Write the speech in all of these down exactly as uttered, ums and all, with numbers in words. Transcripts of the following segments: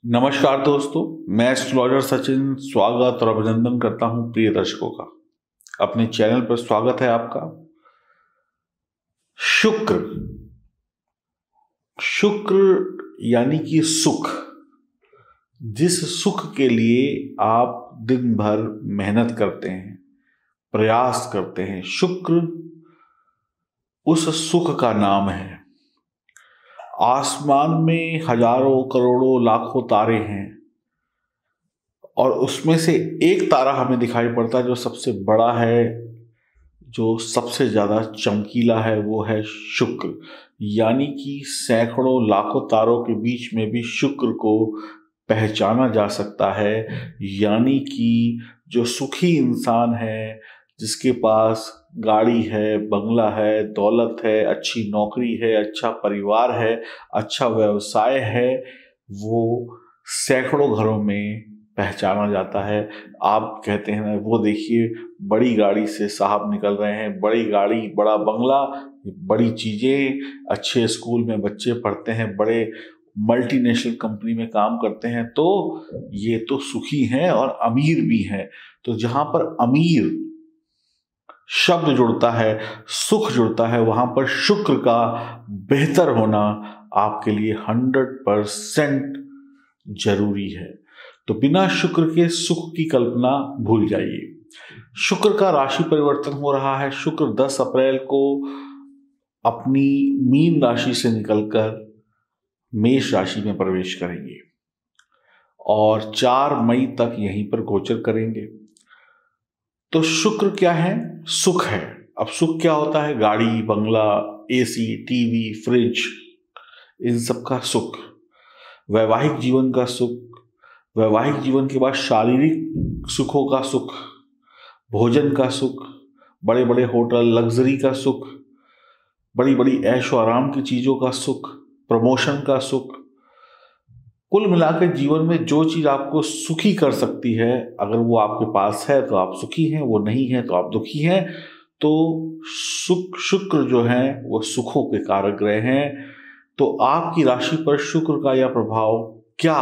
नमस्कार दोस्तों, मैं एस्ट्रोलॉजर सचिन स्वागत और अभिनंदन करता हूं प्रिय दर्शकों का। अपने चैनल पर स्वागत है आपका। शुक्र शुक्र यानी कि सुख, जिस सुख के लिए आप दिन भर मेहनत करते हैं, प्रयास करते हैं, शुक्र उस सुख का नाम है। आसमान में हजारों करोड़ों लाखों तारे हैं और उसमें से एक तारा हमें दिखाई पड़ता है जो सबसे बड़ा है, जो सबसे ज्यादा चमकीला है, वो है शुक्र। यानी कि सैकड़ों लाखों तारों के बीच में भी शुक्र को पहचाना जा सकता है। यानी कि जो सुखी इंसान है, जिसके पास गाड़ी है, बंगला है, दौलत है, अच्छी नौकरी है, अच्छा परिवार है, अच्छा व्यवसाय है, वो सैकड़ों घरों में पहचाना जाता है। आप कहते हैं ना, वो देखिए बड़ी गाड़ी से साहब निकल रहे हैं, बड़ी गाड़ी, बड़ा बंगला, बड़ी चीजें, अच्छे स्कूल में बच्चे पढ़ते हैं, बड़े मल्टीनेशनल कंपनी में काम करते हैं, तो ये तो सुखी हैं और अमीर भी हैं। तो जहां पर अमीर शब्द जुड़ता है, सुख जुड़ता है, वहां पर शुक्र का बेहतर होना आपके लिए हंड्रेड परसेंट जरूरी है। तो बिना शुक्र के सुख की कल्पना भूल जाइए। शुक्र का राशि परिवर्तन हो रहा है। शुक्र दस अप्रैल को अपनी मीन राशि से निकलकर मेष राशि में प्रवेश करेंगे और चार मई तक यहीं पर गोचर करेंगे। तो शुक्र क्या है? सुख है। अब सुख क्या होता है? गाड़ी, बंगला, एसी, टीवी, फ्रिज, इन सब का सुख। वैवाहिक जीवन का सुख, वैवाहिक जीवन के बाद शारीरिक सुखों का सुख, भोजन का सुख, बड़े बड़े होटल, लग्जरी का सुख, बड़ी बड़ी ऐशो आराम की चीजों का सुख, प्रमोशन का सुख। कुल मिलाकर जीवन में जो चीज आपको सुखी कर सकती है, अगर वो आपके पास है तो आप सुखी हैं, वो नहीं है तो आप दुखी हैं। तो सुख शुक्र जो है वो सुखों के कारक ग्रह हैं। तो आपकी राशि पर शुक्र का यह प्रभाव क्या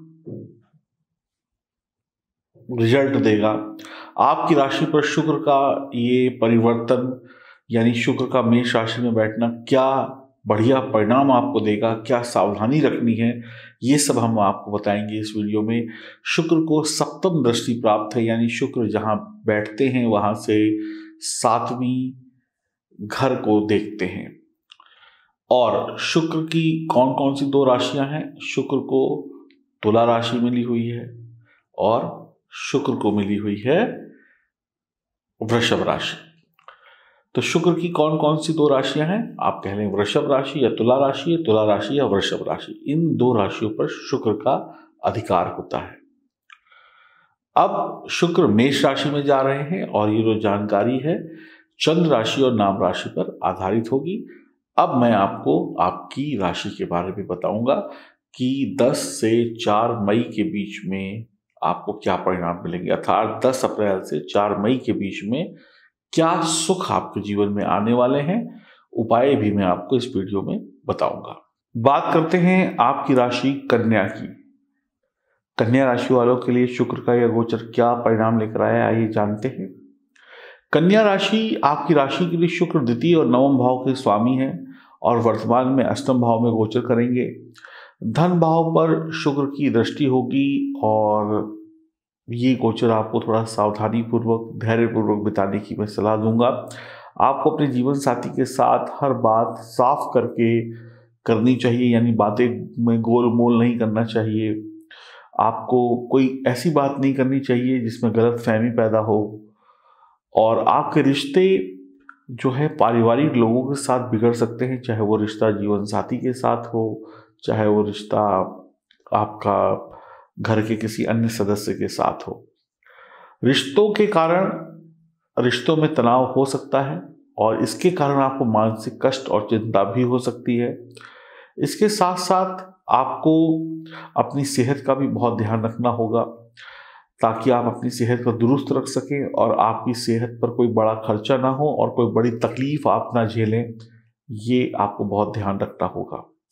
रिजल्ट देगा? आपकी राशि पर शुक्र का ये परिवर्तन यानी शुक्र का मेष राशि में बैठना क्या बढ़िया परिणाम आपको देगा, क्या सावधानी रखनी है, ये सब हम आपको बताएंगे इस वीडियो में। शुक्र को सप्तम दृष्टि प्राप्त है, यानी शुक्र जहां बैठते हैं वहां से सातवीं घर को देखते हैं। और शुक्र की कौन कौन सी दो राशियां हैं? शुक्र को तुला राशि मिली हुई है और शुक्र को मिली हुई है वृषभ राशि। तो शुक्र की कौन कौन सी दो राशियां हैं? आप कह लें वृषभ राशि या तुला राशि, या तुला राशि या वृषभ राशि। इन दो राशियों पर शुक्र का अधिकार होता है। अब शुक्र मेष राशि में जा रहे हैं और ये जो जानकारी है चंद्र राशि और नाम राशि पर आधारित होगी। अब मैं आपको आपकी राशि के बारे में बताऊंगा कि दस से चार मई के बीच में आपको क्या परिणाम मिलेंगे, अर्थात दस अप्रैल से चार मई के बीच में क्या सुख आपके जीवन में आने वाले हैं। उपाय भी मैं आपको इस वीडियो में बताऊंगा। बात करते हैं आपकी राशि कन्या की। कन्या राशि वालों के लिए शुक्र का यह गोचर क्या परिणाम लेकर आया, आइए जानते हैं। कन्या राशि, आपकी राशि के लिए शुक्र द्वितीय और नवम भाव के स्वामी हैं और वर्तमान में अष्टम भाव में गोचर करेंगे। धन भाव पर शुक्र की दृष्टि होगी और ये गोचर आपको थोड़ा सावधानी पूर्वक, धैर्य पूर्वक बिताने की मैं सलाह दूंगा। आपको अपने जीवन साथी के साथ हर बात साफ करके करनी चाहिए, यानी बातें में गोल मोल नहीं करना चाहिए। आपको कोई ऐसी बात नहीं करनी चाहिए जिसमें गलत फहमी पैदा हो। और आपके रिश्ते जो है पारिवारिक लोगों के साथ बिगड़ सकते हैं, चाहे वो रिश्ता जीवन साथी के साथ हो, चाहे वो रिश्ता आपका घर के किसी अन्य सदस्य के साथ हो। रिश्तों के कारण रिश्तों में तनाव हो सकता है और इसके कारण आपको मानसिक कष्ट और चिंता भी हो सकती है। इसके साथ साथ आपको अपनी सेहत का भी बहुत ध्यान रखना होगा ताकि आप अपनी सेहत को दुरुस्त रख सकें और आपकी सेहत पर कोई बड़ा खर्चा ना हो और कोई बड़ी तकलीफ आप ना झेलें, ये आपको बहुत ध्यान रखना होगा।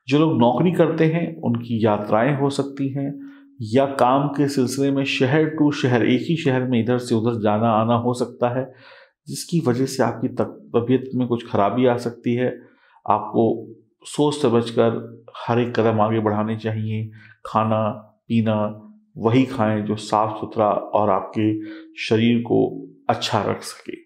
जो लोग नौकरी करते हैं उनकी यात्राएं हो सकती हैं, या काम के सिलसिले में शहर टू शहर, एक ही शहर में इधर से उधर जाना आना हो सकता है, जिसकी वजह से आपकी तबीयत में कुछ खराबी आ सकती है। आपको सोच समझकर हर एक कदम आगे बढ़ाने चाहिए। खाना पीना वही खाएं जो साफ सुथरा और आपके शरीर को अच्छा रख सके।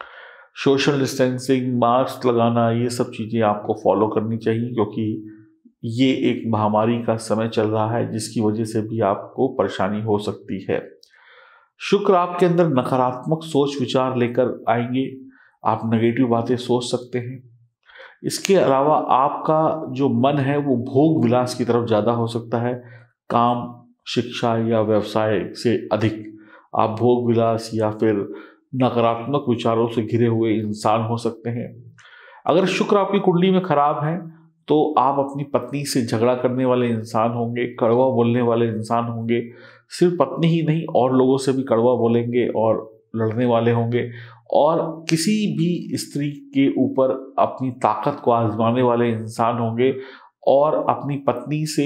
सोशल डिस्टेंसिंग, मास्क लगाना, ये सब चीज़ें आपको फॉलो करनी चाहिए, क्योंकि ये एक महामारी का समय चल रहा है जिसकी वजह से भी आपको परेशानी हो सकती है। शुक्र आपके अंदर नकारात्मक सोच विचार लेकर आएंगे, आप नेगेटिव बातें सोच सकते हैं। इसके अलावा आपका जो मन है वो भोग विलास की तरफ ज़्यादा हो सकता है। काम, शिक्षा या व्यवसाय से अधिक आप भोग विलास या फिर नकारात्मक विचारों से घिरे हुए इंसान हो सकते हैं। अगर शुक्र आपकी कुंडली में खराब है तो आप अपनी पत्नी से झगड़ा करने वाले इंसान होंगे, कड़वा बोलने वाले इंसान होंगे। सिर्फ पत्नी ही नहीं, और लोगों से भी कड़वा बोलेंगे और लड़ने वाले होंगे, और किसी भी स्त्री के ऊपर अपनी ताकत को आजमाने वाले इंसान होंगे, और अपनी पत्नी से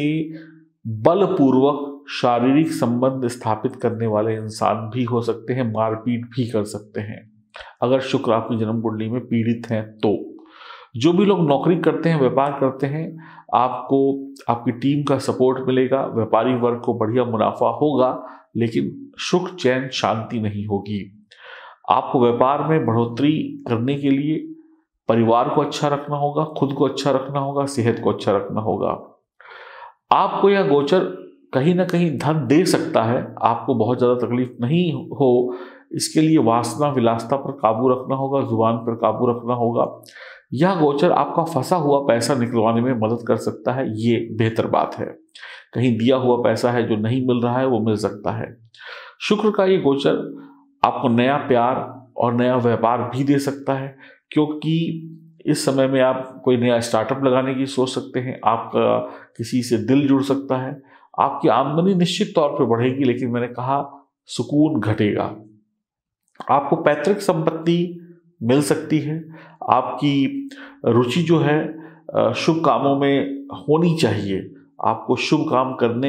बलपूर्वक शारीरिक संबंध स्थापित करने वाले इंसान भी हो सकते हैं, मारपीट भी कर सकते हैं अगर शुक्र आपकी जन्म कुंडली में पीड़ित हैं तो। जो भी लोग नौकरी करते हैं, व्यापार करते हैं, आपको आपकी टीम का सपोर्ट मिलेगा, व्यापारी वर्ग को बढ़िया मुनाफा होगा, लेकिन सुख चैन शांति नहीं होगी। आपको व्यापार में बढ़ोतरी करने के लिए परिवार को अच्छा रखना होगा, खुद को अच्छा रखना होगा, सेहत को अच्छा रखना होगा। आपको यह गोचर कहीं ना कहीं धन दे सकता है, आपको बहुत ज़्यादा तकलीफ नहीं हो, इसके लिए वासना विलासता पर काबू रखना होगा, जुबान पर काबू रखना होगा। यह गोचर आपका फंसा हुआ पैसा निकलवाने में मदद कर सकता है, ये बेहतर बात है। कहीं दिया हुआ पैसा है जो नहीं मिल रहा है, वो मिल सकता है। शुक्र का ये गोचर आपको नया प्यार और नया व्यापार भी दे सकता है, क्योंकि इस समय में आप कोई नया स्टार्टअप लगाने की सोच सकते हैं, आपका किसी से दिल जुड़ सकता है, आपकी आमदनी निश्चित तौर पर बढ़ेगी, लेकिन मैंने कहा सुकून घटेगा। आपको पैतृक संपत्ति मिल सकती है। आपकी रुचि जो है शुभ कामों में होनी चाहिए, आपको शुभ काम करने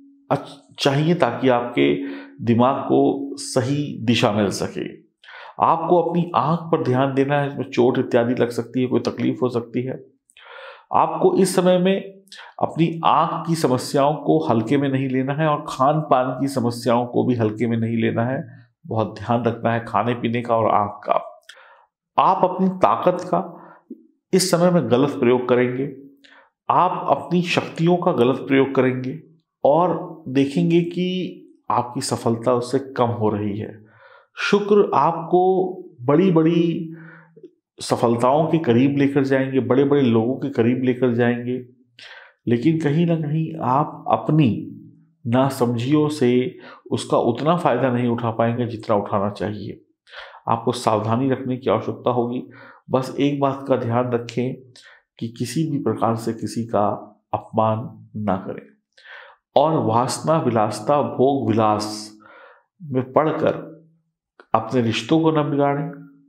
चाहिए ताकि आपके दिमाग को सही दिशा मिल सके। आपको अपनी आंख पर ध्यान देना है, इसमें चोट इत्यादि लग सकती है, कोई तकलीफ हो सकती है। आपको इस समय में अपनी आंख की समस्याओं को हल्के में नहीं लेना है, और खान पान की समस्याओं को भी हल्के में नहीं लेना है। बहुत ध्यान रखना है खाने पीने का और आंख का। आप अपनी ताकत का इस समय में गलत प्रयोग करेंगे, आप अपनी शक्तियों का गलत प्रयोग करेंगे, और देखेंगे कि आपकी सफलता उससे कम हो रही है। शुक्र आपको बड़ी बड़ी सफलताओं के करीब लेकर जाएंगे, बड़े बड़े लोगों के करीब लेकर जाएंगे, लेकिन कहीं ना कहीं आप अपनी नासमझियों से उसका उतना फायदा नहीं उठा पाएंगे जितना उठाना चाहिए। आपको सावधानी रखने की आवश्यकता होगी। बस एक बात का ध्यान रखें कि किसी भी प्रकार से किसी का अपमान ना करें, और वासना विलासता भोग विलास में पढ़कर अपने रिश्तों को न बिगाड़ें,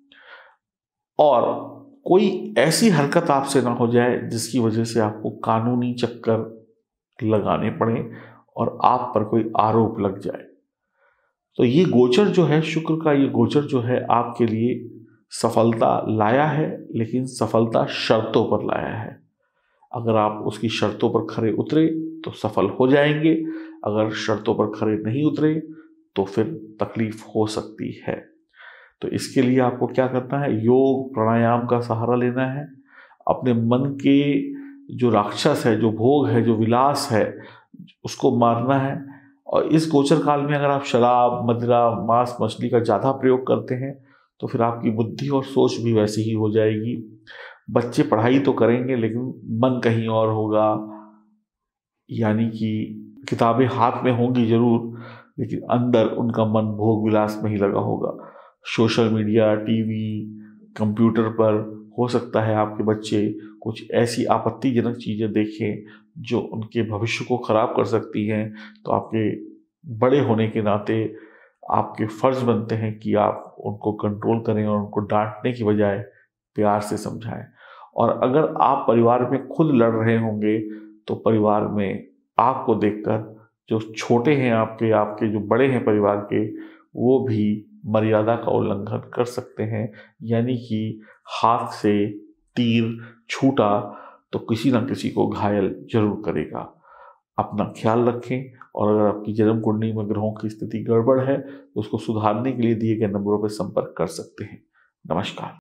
और कोई ऐसी हरकत आपसे ना हो जाए जिसकी वजह से आपको कानूनी चक्कर लगाने पड़े और आप पर कोई आरोप लग जाए। तो ये गोचर जो है, शुक्र का ये गोचर जो है, आपके लिए सफलता लाया है, लेकिन सफलता शर्तों पर लाया है। अगर आप उसकी शर्तों पर खरे उतरे तो सफल हो जाएंगे, अगर शर्तों पर खरे नहीं उतरे तो फिर तकलीफ हो सकती है। तो इसके लिए आपको क्या करना है, योग प्राणायाम का सहारा लेना है। अपने मन के जो राक्षस है, जो भोग है, जो विलास है, उसको मारना है। और इस गोचर काल में अगर आप शराब, मदिरा, मांस मछली का ज़्यादा प्रयोग करते हैं तो फिर आपकी बुद्धि और सोच भी वैसी ही हो जाएगी। बच्चे पढ़ाई तो करेंगे लेकिन मन कहीं और होगा, यानी कि किताबें हाथ में होंगी जरूर, लेकिन अंदर उनका मन भोग विलास में ही लगा होगा। सोशल मीडिया, टीवी, कंप्यूटर पर हो सकता है आपके बच्चे कुछ ऐसी आपत्तिजनक चीज़ें देखें जो उनके भविष्य को खराब कर सकती हैं। तो आपके बड़े होने के नाते आपके फर्ज बनते हैं कि आप उनको कंट्रोल करें और उनको डांटने की बजाय प्यार से समझाएं। और अगर आप परिवार में खुद लड़ रहे होंगे तो परिवार में आपको देखकर जो छोटे हैं आपके आपके जो बड़े हैं परिवार के, वो भी मर्यादा का उल्लंघन कर सकते हैं। यानी कि हाथ से तीर छूटा तो किसी न किसी को घायल जरूर करेगा। अपना ख्याल रखें, और अगर आपकी जन्म कुंडली में ग्रहों की स्थिति गड़बड़ है तो उसको सुधारने के लिए दिए गए नंबरों पर संपर्क कर सकते हैं। नमस्कार।